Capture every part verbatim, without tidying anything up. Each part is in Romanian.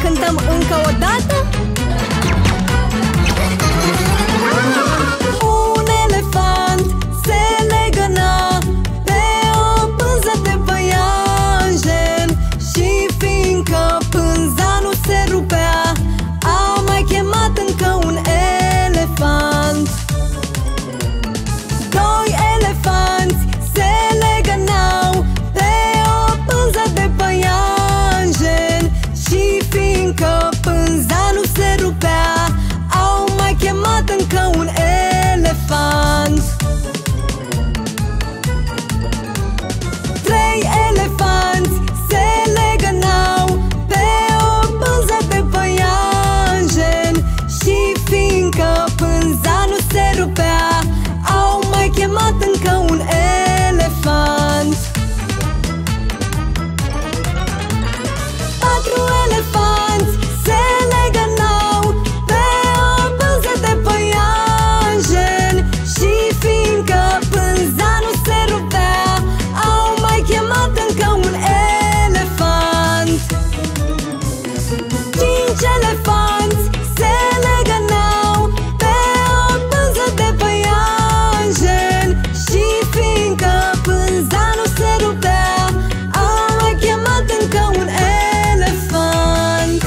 cântăm încă o dată? Un elefant se legăna pe o pânză de păianjen și fiindcă pânza nu se rupea, au mai chemat încă un elefant. Doi elefanți se legănau pe o pânză de păianjen și fiindcă pânza nu se rupea, au mai chemat încă un elefant. Trei elefanți se legănau pe o pânză de păianjen și fiindcă pânza nu se rupea, au mai chemat încă un elefant. Patru elefanți se legănau pe o pânză de păianjen și fiindcă pânza nu se rupea, au mai chemat încă un elefant. Cinci elefanți se legănau pe o pânză de păianjen și fiindcă pânza nu se rupea, au mai chemat încă un elefant.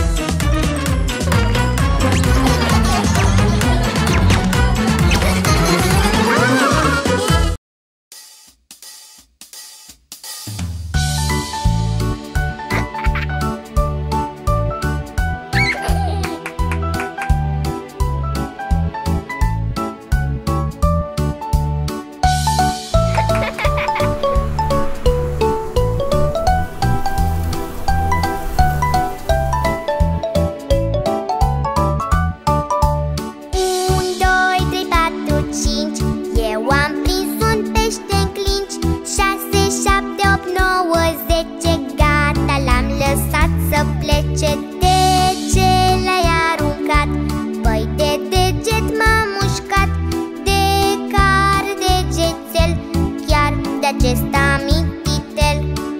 Un, doi, trei, patru, cinci. Eu am prins un pește în clinci. Șase, șapte, opt, nouă, zece. Gata, l-am lăsat să plece. De ce l-ai aruncat? Păi de deget m-a mușcat. De care degețel? Chiar de acesta mic titel.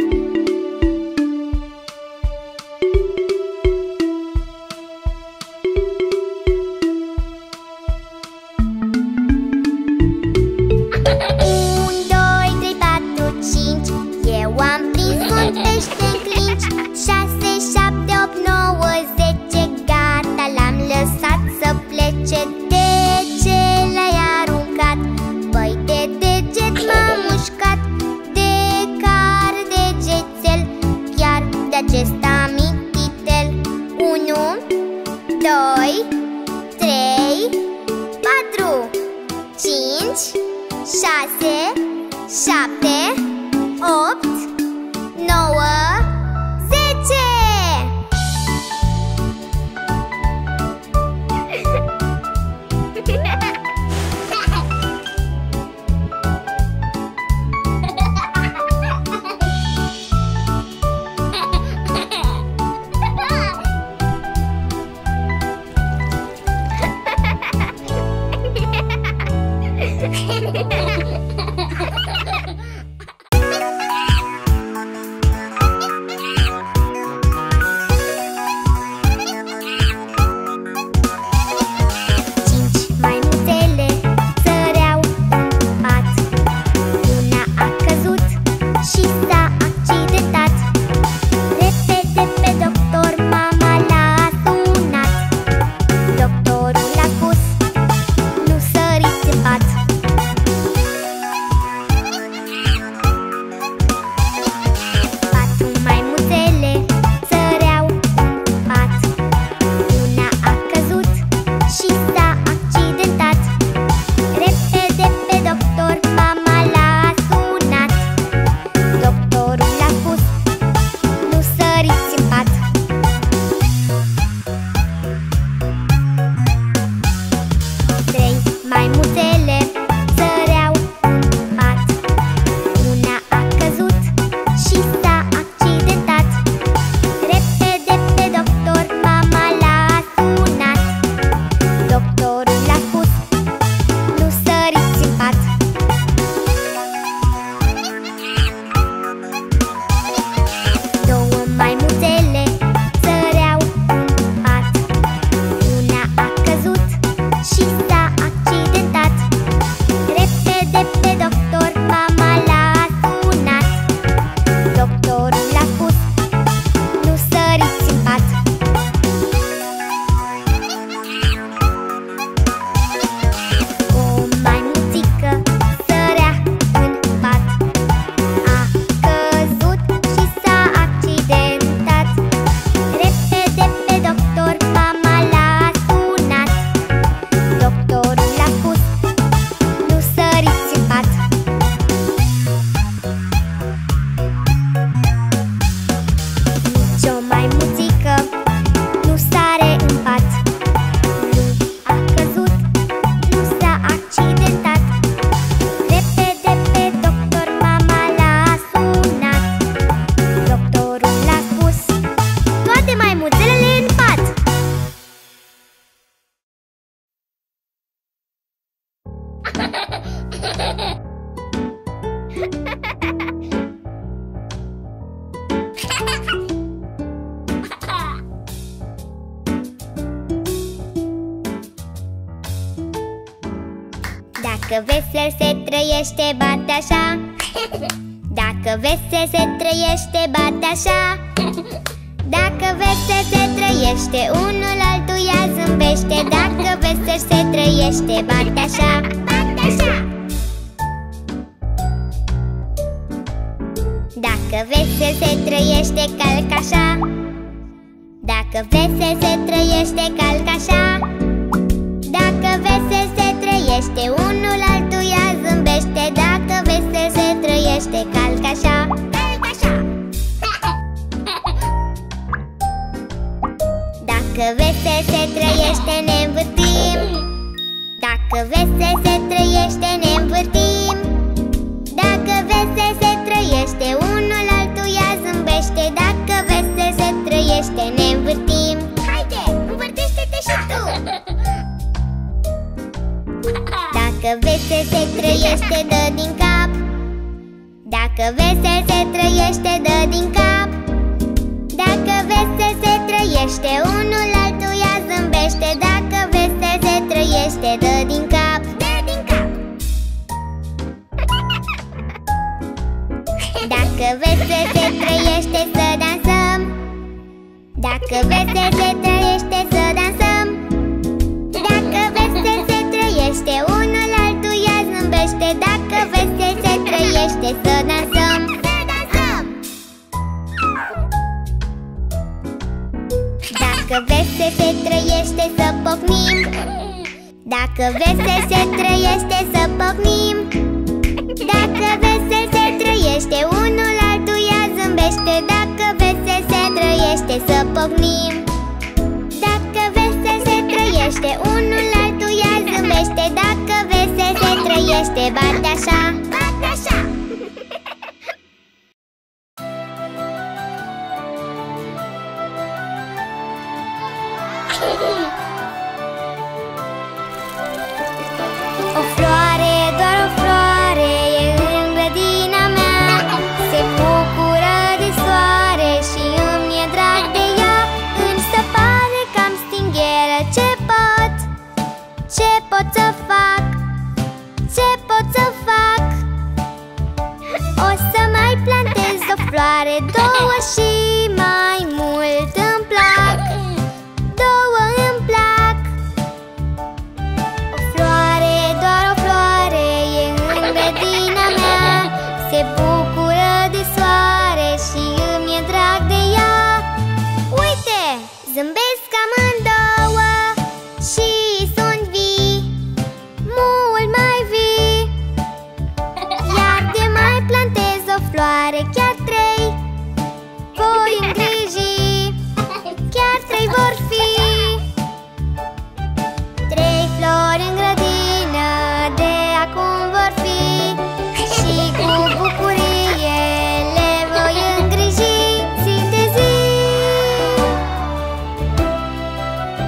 Un, doi, trei, patru, cinci. Eu am prins un pește în clinci. Șase, șapte, opt, nouă, zece. Gata, l-am lăsat să plece. De ce l-ai aruncat? Păi de deget m-a mușcat. De care degețel? Chiar de acesta mic titel. Unu, doi, trei, patru, cinci, șase, șapte, opt, nouă, zece. Dacă vesel se trăiește, bate așa. Dacă vesel se trăiește, bate așa. Dacă vesel se trăiește, unul altuia zâmbește. Dacă vesel se trăiește, bate așa. Bate așa. Dacă vesel se trăiește, calc așa. Dacă vesel se trăiește, calc așa. Dacă vesel se trăiește, unul altuia zâmbește. Dacă vesel se trăiește, calc așa. Calc așa. Dacă vesel se trăiește, ne învârtim. Dacă vesel se trăiește, ne învârtim. Dacă vesel se trăiește, unul altuia zâmbește. Dacă vesel se trăiește, ne învârtim. Haide, învârtește-te și tu! Dacă vesel se trăiește, dă din cap. Dacă vesel se trăiește, dă din cap. Dacă vesel se trăiește, unul altuia zâmbește. Dacă vesel se trăiește, dă din cap. Dă din cap! Dacă vesel se trăiește, să dansăm. Dacă vesel se trăiește, să dansăm. Dacă vesel se trăiește, unul altuia zâmbește. Dacă vesel se trăiește, să dansăm. Să dansăm! Dacă vesel se trăiește, să pocnim. Dacă vesel se trăiește, să pocnim. Dacă vesel se trăiește, unul altuia zâmbește. Dacă vesel se trăiește, să pocnim. Dacă vesel se trăiește, unul altuia zâmbește. Dacă vesel se trăiește, bate așa. Bate așa. O floare, doar o floare, e în grădina mea. Se bucură de soare și îmi e drag de ea. Însă pare cam stingheră. Ce pot? Ce pot să fac? Ce pot să fac? O să mai plantez o floare, două și mai mult îmi plac. Două îmi plac. O floare, doar o floare, e în grădina mea. Se bucură de soare și îmi e drag de ea. Uite, zâmbesc amândouă și sunt vii, mult mai vii. Iar de mai plantez o floare, chiar trei voi îngriji. Chiar trei vor fi. Trei flori în grădină de acum vor fi. Și cu bucurie le voi îngriji zi de zi.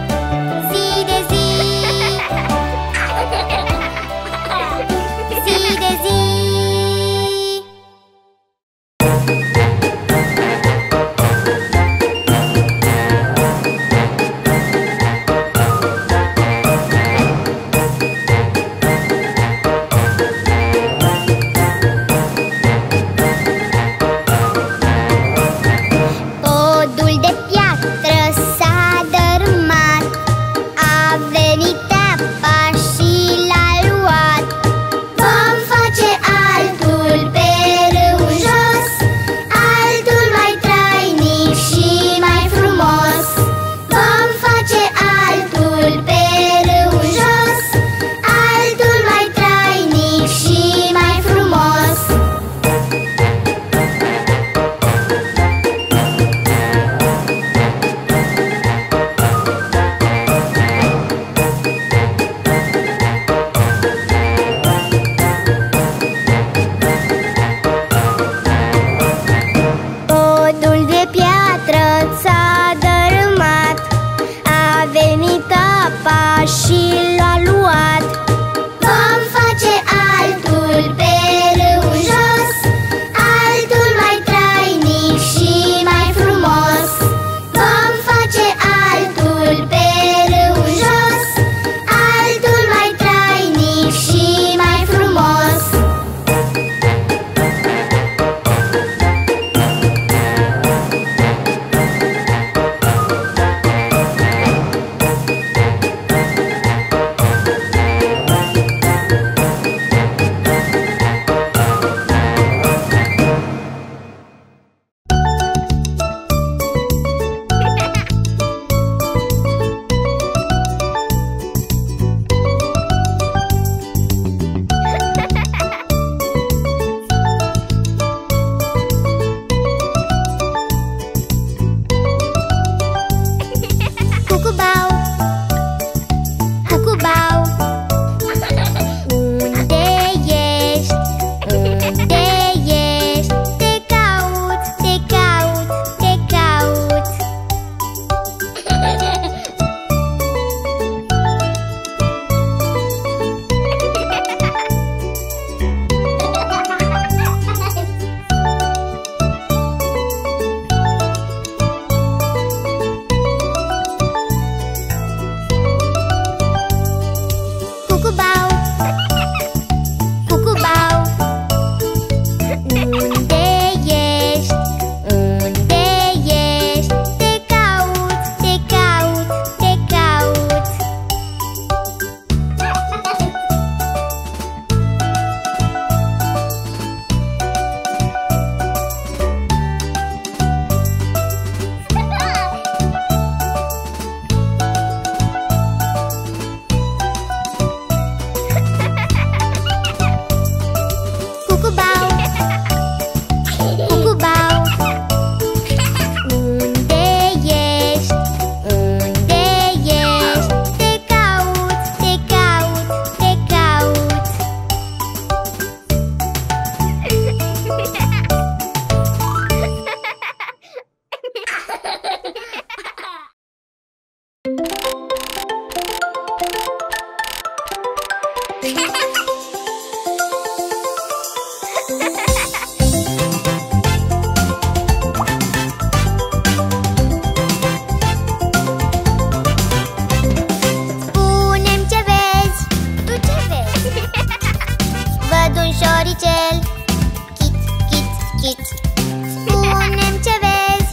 șoricel, chit, chit, chit. Spune-mi ce vezi.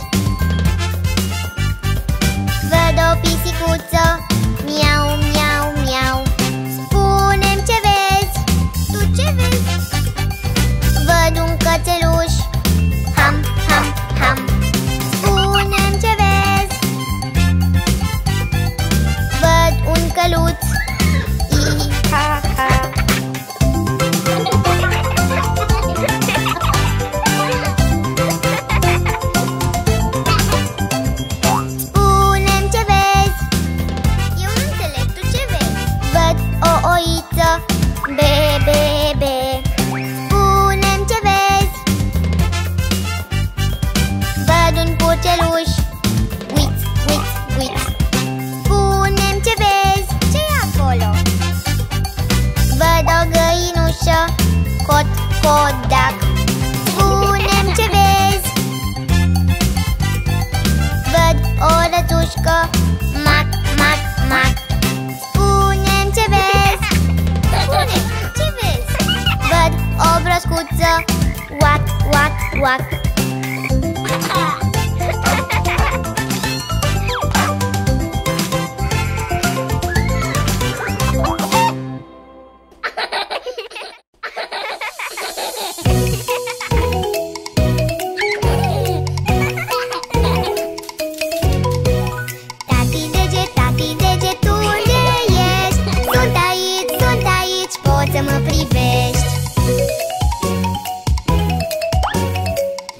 Văd o pisicuță, miau, miau, miau. Spune-mi ce vezi. Tu ce vezi? Văd un cățeluș, ham, ham, ham. Spune-mi ce vezi. Văd un căluț, i, ha, ha. Be, be, be. Spune-mi ce vezi. Văd un purceluș, uiț, uiț, uiț. Spune-mi ce vezi. Ce-i acolo? Văd o găinușă, cot, codac. Spune-mi ce vezi. Văd o rățușcă, mac, mac, mac. Spune-mi ce vezi. Ce vezi? Văd o broscuță, uac, uac, uac. Tati deget, tati deget, tu unde ești? Sunt aici, sunt aici, poți să mă privești.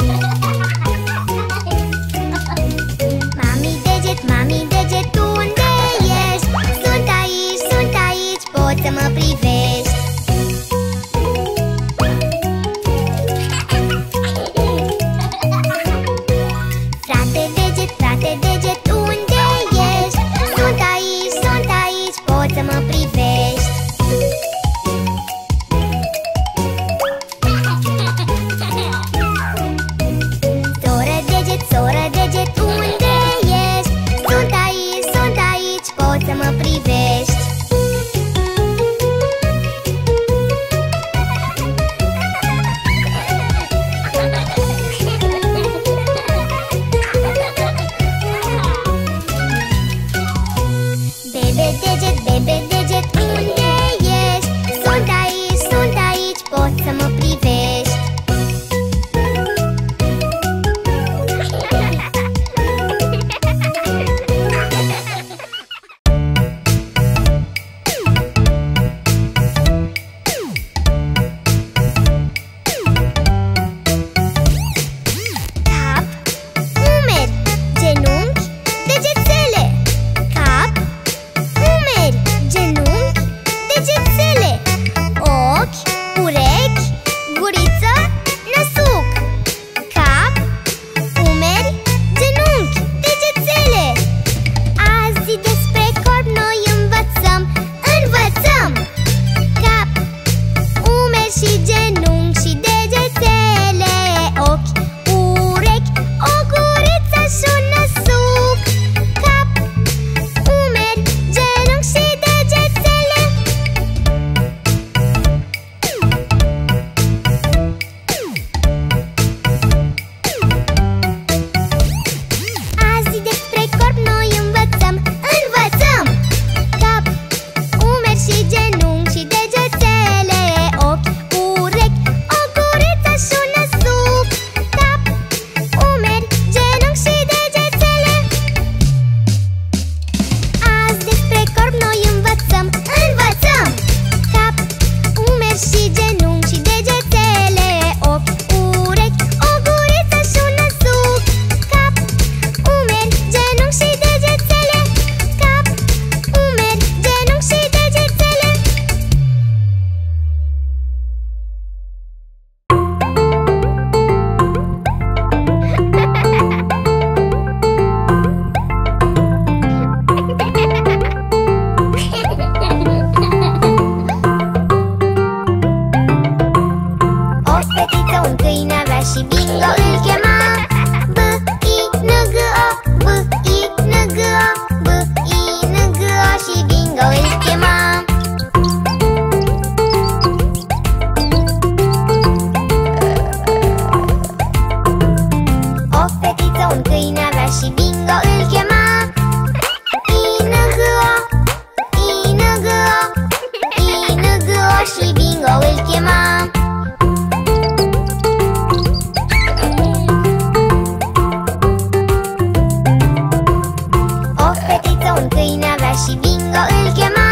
câine avea și Bingo îl chema.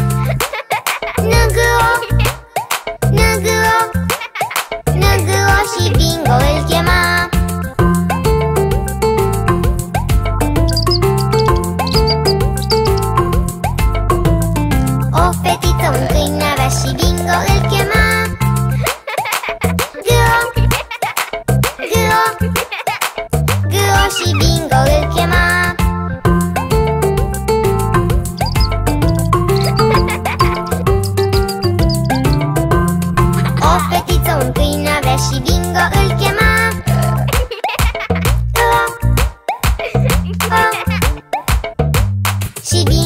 Năgâo, năgâo, năgâo și Bingo îl chema. O fetiță un câine avea și Bingo îl chema. Gâo, gâo, gâo și Bingo îl chema. O fetiță un câine avea și Bingo îl chema. Gâo, gâo, și Bingo